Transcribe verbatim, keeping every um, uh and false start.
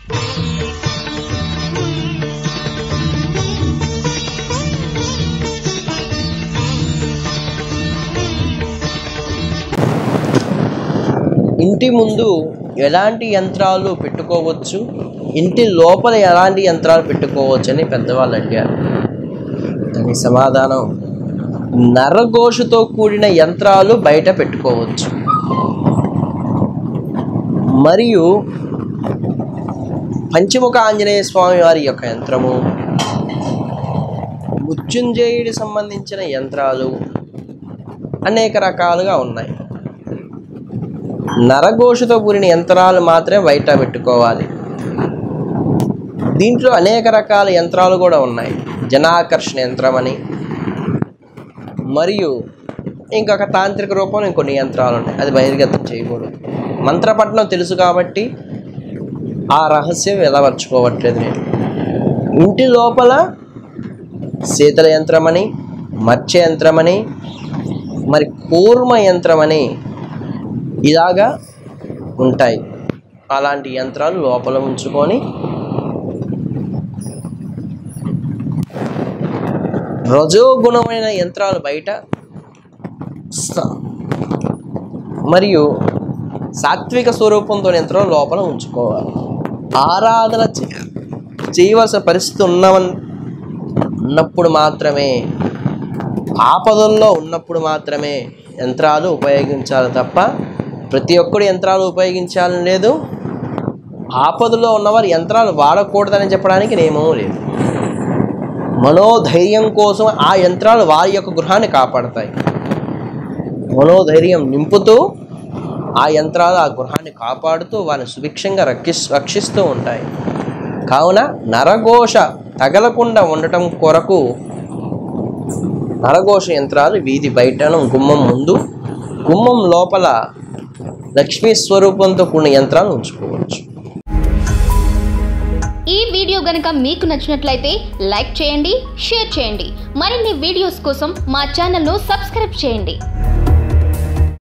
ఇంటి ముందు ఎలాంటి యంత్రాలు పెట్టుకోవచ్చు, ఇంటి లోపల ఎలాంటి యంత్రాలు పెట్టుకోవచ్చు అని పెద్దవాళ్ళు అడిగారు. దాని సమాధానం, నరఘోషతో కూడిన యంత్రాలు బయట పెట్టుకోవచ్చు, మరియు పంచముఖ ఆంజనేయ స్వామి వారి యొక్క యంత్రము, మృత్యుంజయుడికి సంబంధించిన యంత్రాలు అనేక రకాలుగా ఉన్నాయి. నరఘోషతో కూడిన యంత్రాలు మాత్రమే బయట పెట్టుకోవాలి. దీంట్లో అనేక రకాల యంత్రాలు కూడా ఉన్నాయి. జనాకర్షణ యంత్రం అని, మరియు ఇంకొక తాంత్రిక రూపంలో ఇంకొన్ని యంత్రాలు ఉన్నాయి. అది బహిర్గతం చేయకూడదు. మంత్రపట్నం తెలుసు కాబట్టి ఆ రహస్యం వెలవర్చుకోవట్లేదు నేను. ఇంటి లోపల శీతల యంత్రమని, మత్స్య యంత్రమని, మరి కూర్మ యంత్రమని ఇలాగా ఉంటాయి. అలాంటి యంత్రాలు లోపల ఉంచుకొని రజోగుణమైన యంత్రాలు బయట, మరియు సాత్విక స్వరూపంతో యంత్రాలు లోపల ఉంచుకోవాలి. ఆరాధన చేయవలసిన పరిస్థితి ఉన్న ఉన్నప్పుడు మాత్రమే, ఆపదల్లో ఉన్నప్పుడు మాత్రమే యంత్రాలు ఉపయోగించాలి తప్ప ప్రతి ఒక్కరు యంత్రాలు ఉపయోగించాలని లేదు. ఆపదలో ఉన్నవారు యంత్రాలు వాడకూడదని చెప్పడానికి నియమం లేదు. మనోధైర్యం కోసం ఆ యంత్రాలు వారి యొక్క గృహాన్ని కాపాడతాయి. మనోధైర్యం నింపుతూ ఆ యంత్రాలు ఆ గృహాన్ని కాపాడుతూ వారిని సుభిక్షంగా రక్షి రక్షిస్తూ ఉంటాయి. కావున నరఘోష తగలకుండా ఉండటం కొరకు నరఘోష యంత్రాలు వీధి బయటను, గుమ్మం ముందు, గుమ్మం లోపల లక్ష్మీ స్వరూపంతో కూడిన యంత్రాలు ఉంచుకోవచ్చు. ఈ వీడియో గనుక మీకు నచ్చినట్లయితే లైక్ చేయండి, షేర్ చేయండి. మరిన్ని వీడియోస్ కోసం మా ఛానల్ను సబ్స్క్రైబ్ చేయండి.